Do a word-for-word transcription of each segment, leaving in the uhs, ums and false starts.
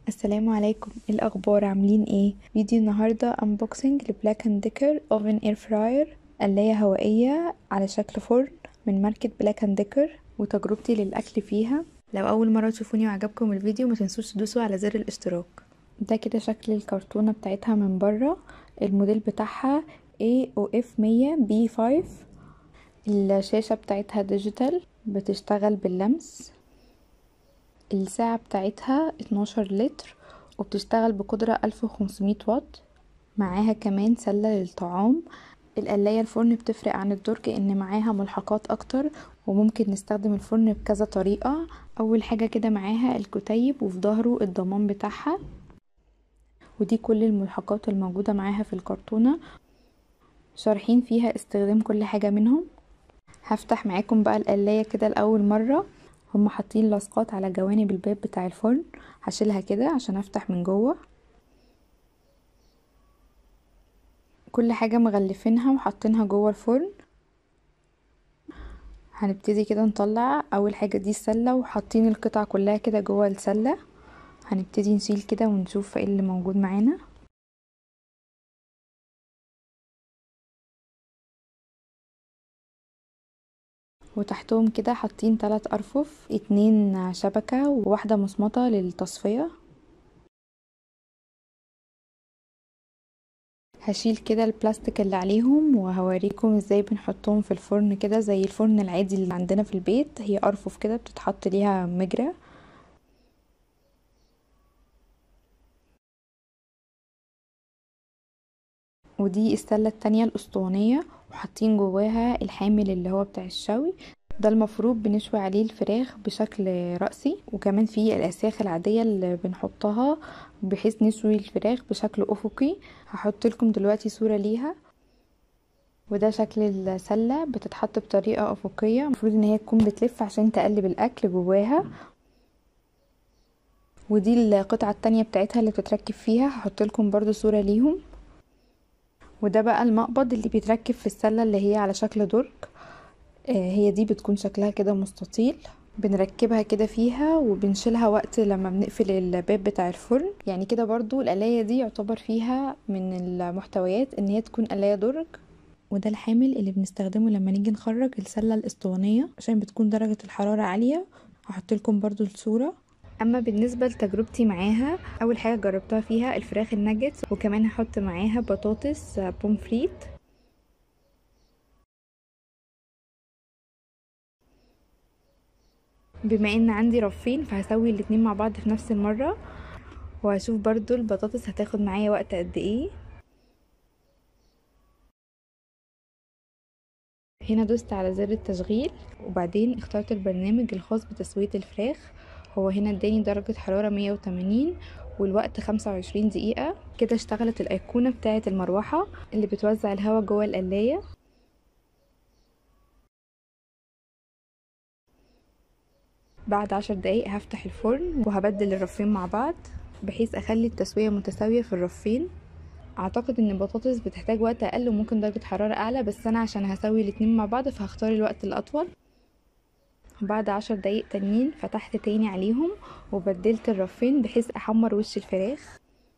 السلام عليكم، ايه الاخبار؟ عاملين ايه؟ فيديو النهارده انبوكسنج لبلاك اند ديكر اوفن اير فراير، قلايه هوائيه على شكل فرن من ماركه بلاك اند ديكر، وتجربتي للاكل فيها. لو اول مره تشوفوني وعجبكم الفيديو ما تنسوش تدوسوا على زر الاشتراك. ده كده شكل الكرتونه بتاعتها من بره. الموديل بتاعها إيه أو إف مية بي خمسة. الشاشه بتاعتها ديجيتال بتشتغل باللمس. الساعة بتاعتها اتناشر لتر وبتشتغل بقدرة ألف وخمسمية واط. معاها كمان سلة للطعام. القلاية الفرن بتفرق عن الدرج ان معاها ملحقات اكتر، وممكن نستخدم الفرن بكذا طريقة. اول حاجة كده معاها الكتيب وفي ظهره الضمان بتاعها، ودي كل الملحقات الموجودة معاها في الكرتونة، شارحين فيها استخدام كل حاجة منهم. هفتح معاكم بقى القلاية كده لأول مرة. هم حاطين لاصقات على جوانب الباب بتاع الفرن، هشيلها كده عشان افتح من جوه. كل حاجة مغلفينها وحاطينها جوه الفرن. هنبتدي كده نطلع اول حاجة دي السلة، وحاطين القطع كلها كده جوه السلة. هنبتدي نشيل كده ونشوف ايه اللي موجود معانا. وتحتهم كده حاطين ثلاث ارفف، اتنين شبكة وواحدة مصمطة للتصفية. هشيل كده البلاستيك اللي عليهم وهوريكم ازاي بنحطهم في الفرن كده زي الفرن العادي اللي عندنا في البيت. هي ارفف كده بتتحط ليها مجرى. ودي السلة التانية الاسطوانية، وحاطين جواها الحامل اللي هو بتاع الشوي. ده المفروض بنشوي عليه الفراخ بشكل رأسي، وكمان في الاسياخ العادية اللي بنحطها بحيث نشوي الفراخ بشكل افقي. هحط لكم دلوقتي صورة ليها. وده شكل السلة بتتحط بطريقة افقية، المفروض ان هي تكون بتلف عشان تقلب الاكل جواها. ودي القطعة التانية بتاعتها اللي بتتركب فيها، هحط لكم برضو صورة ليهم. وده بقى المقبض اللي بيتركب في السلة اللي هي على شكل درج. آه هي دي بتكون شكلها كده مستطيل، بنركبها كده فيها وبنشيلها وقت لما بنقفل الباب بتاع الفرن. يعني كده برضو القلاية دي يعتبر فيها من المحتويات ان هي تكون قلاية درج. وده الحامل اللي بنستخدمه لما نيجي نخرج السلة الاسطوانية عشان بتكون درجة الحرارة عالية. هحط لكم برضو الصورة. اما بالنسبة لتجربتي معاها، اول حاجة جربتها فيها الفراخ الناجتس، وكمان هحط معاها بطاطس بومفريت. بما ان عندي رفين فهسوي الاتنين مع بعض في نفس المرة، وهشوف برضو البطاطس هتاخد معايا وقت قد ايه. هنا دوست على زر التشغيل، وبعدين اخترت البرنامج الخاص بتسوية الفراخ. هو هنا اداني درجة حرارة مية وتمانين والوقت خمسة وعشرين دقيقة. كده اشتغلت الايقونة بتاعة المروحة اللي بتوزع الهواء جوه القلاية. بعد عشر دقايق هفتح الفرن وهبدل الرفين مع بعض بحيث اخلي التسوية متساوية في الرفين. اعتقد ان البطاطس بتحتاج وقت اقل وممكن درجة حرارة اعلى، بس انا عشان هسوي الاتنين مع بعض فهختار الوقت الاطول. بعد عشر دقايق تانيين فتحت تاني عليهم وبدلت الرفين بحيث احمر وش الفراخ.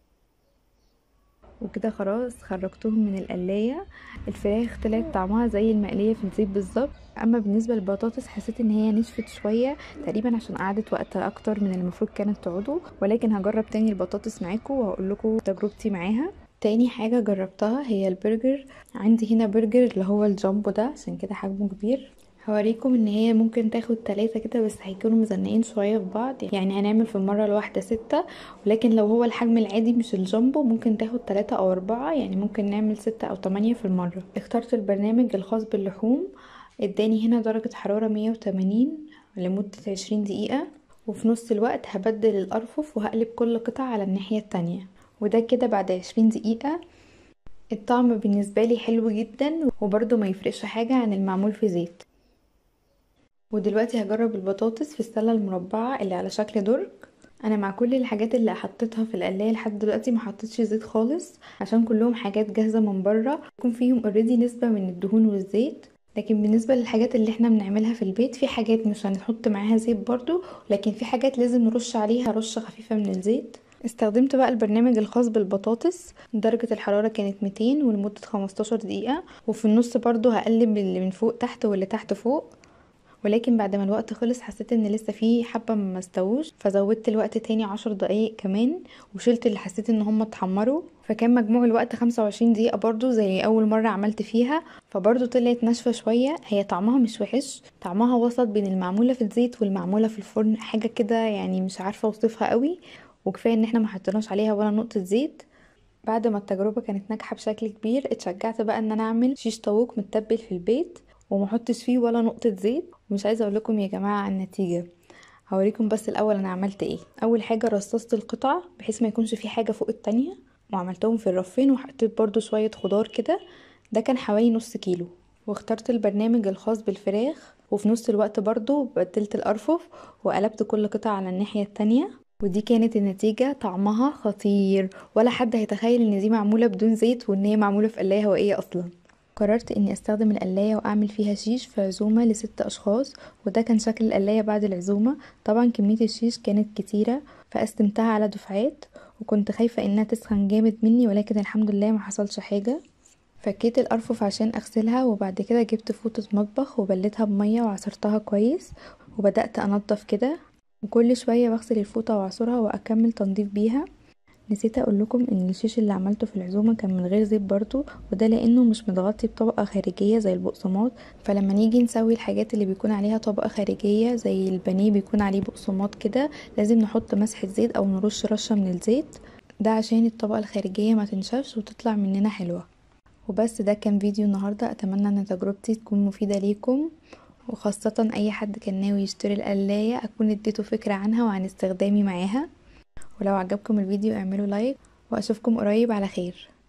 وكده خلاص خرجتهم من القلاية. الفراخ طلعت طعمها زي المقلية في الزيت بالظبط. اما بالنسبة للبطاطس حسيت ان هي نشفت شوية، تقريبا عشان قعدت وقت اكتر من المفروض كانت تقعده. ولكن هجرب تاني البطاطس معاكم وهقول لكم تجربتي معاها. تاني حاجة جربتها هي البرجر. عندي هنا برجر اللي هو الجامبو ده عشان كده حجمه كبير. هوريكم ان هي ممكن تاخد تلاتة كده، بس هيكونوا مزنقين شوية في بعض، يعني هنعمل في المرة الواحدة ستة. ولكن لو هو الحجم العادي مش الجامبو ممكن تاخد تلاتة او اربعة، يعني ممكن نعمل ستة او تمانية في المرة. اخترت البرنامج الخاص باللحوم. اداني هنا درجة حرارة مية وتمانين لمدة عشرين دقيقة. وفي نص الوقت هبدل الارفف وهقلب كل قطعة على الناحية التانية. وده كده بعد عشرين دقيقة. الطعم بالنسبة لي حلو جدا، وبرده ما يفرقش حاجة عن المعمول في زيت. ودلوقتي هجرب البطاطس في السلة المربعة اللي على شكل درج. انا مع كل الحاجات اللي حطيتها في القلاية لحد دلوقتي ما حطيتش زيت خالص، عشان كلهم حاجات جاهزة من بره يكون فيهم اوريدي نسبة من الدهون والزيت. لكن بالنسبة للحاجات اللي احنا بنعملها في البيت، في حاجات مش هنحط معاها زيت برضو، لكن في حاجات لازم نرش عليها رشة خفيفة من الزيت. استخدمت بقى البرنامج الخاص بالبطاطس. درجة الحرارة كانت ميتين ولمدة خمستاشر دقيقة، وفي النص برضو هقلب اللي من فوق تحت واللي تحت فوق. ولكن بعد ما الوقت خلص حسيت ان لسه فيه حبة ما استووش، فزودت الوقت تاني عشر دقايق كمان، وشلت اللي حسيت ان هم اتحمروا، فكان مجموع الوقت خمسة وعشرين دقيقة برضو زي اول مرة عملت فيها. فبرضو طلعت ناشفة شوية. هي طعمها مش وحش، طعمها وسط بين المعمولة في الزيت والمعمولة في الفرن، حاجة كده يعني مش عارفة اوصفها قوي. وكفاية ان احنا ما حطيناش عليها ولا نقطة زيت. بعد ما التجربة كانت ناجحة بشكل كبير، اتشجعت بقى ان انا اعمل شيش طاووق متبل في البيت ومحطش فيه ولا نقطة زيت. ومش عايزة اقول لكم يا جماعة عن النتيجة. هوريكم بس الاول انا عملت ايه. اول حاجة رصصت القطع بحيث ما يكونش في حاجة فوق التانية، وعملتهم في الرفين، وحطيت برضو شوية خضار كده. ده كان حوالي نص كيلو. واخترت البرنامج الخاص بالفراخ، وفي نص الوقت برضو بدلت الارفف وقلبت كل قطعة على الناحية التانية. ودي كانت النتيجة. طعمها خطير، ولا حد هيتخيل ان دي معمولة بدون زيت وان هي معمولة في قلاية هوائية اصلا. قررت اني استخدم القلاية واعمل فيها شيش في عزومة لست اشخاص، وده كان شكل القلاية بعد العزومة. طبعا كمية الشيش كانت كتيرة، فقسمتها على دفعات، وكنت خايفة انها تسخن جامد مني، ولكن الحمد لله ما حصلش حاجة. فكيت الارفف عشان اغسلها، وبعد كده جبت فوطة مطبخ وبلتها بمية وعصرتها كويس، وبدأت انضف كده، وكل شوية بغسل الفوطة واعصرها واكمل تنظيف بيها. نسيت اقول لكم ان الشيش اللي عملته في العزومه كان من غير زيت برضو، وده لانه مش متغطي بطبقه خارجيه زي البقسماط. فلما نيجي نسوي الحاجات اللي بيكون عليها طبقه خارجيه زي البانيه بيكون عليه بقسماط كده، لازم نحط مسحه زيت او نرش رشه من الزيت، ده عشان الطبقه الخارجيه ما تنشفش وتطلع مننا حلوه. وبس، ده كان فيديو النهارده. اتمنى ان تجربتي تكون مفيده ليكم، وخاصه اي حد كان ناوي يشتري القلايه اكون اديته فكره عنها وعن استخدامي معاها. ولو عجبكم الفيديو اعملوا لايك، واشوفكم قريب على خير.